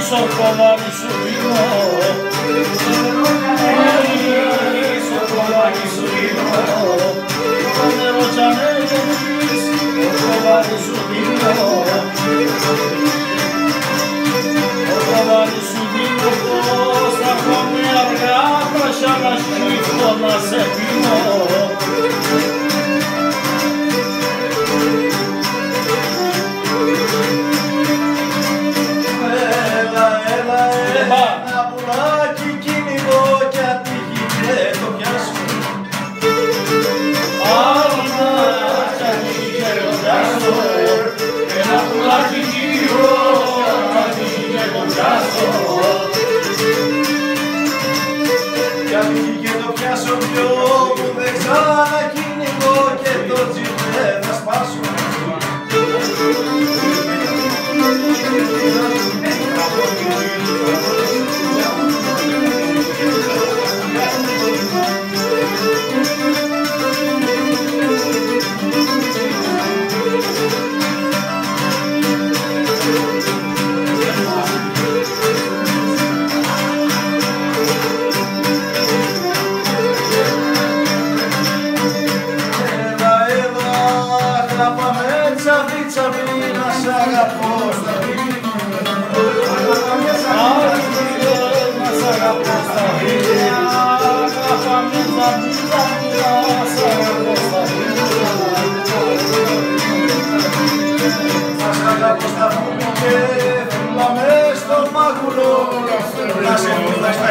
κομμάτι σου δίνω, στο κομμάτι σου δίνω, το νερό κι αν έχεις, το κομμάτι σου δίνω, το κομμάτι σου δίνω, πως θα πάμε αργά, θα σ' ανασκύφω να σε πίνω. Ένα πουλάκι κυνηγώ κι ατύχει και το πιάσω. Άμα κι ατύχει και το πιάσω, ένα πουλάκι κυνηγώ κι ατύχει και το πιάσω. Κι ατύχει και το πιάσω πιο μου δεν ξανακυνηγώ και το τζιπέ θα σπάσω. Να σ' αγαπώ στα βίντεο, να σ' αγαπώ στα βίντεο, αγαπάμε τα βίντεο, να σ' αγαπώ στα βίντεο. Να σ' αγαπώ στα βίντεο και φύλλα μες στο μάγουλο, να σε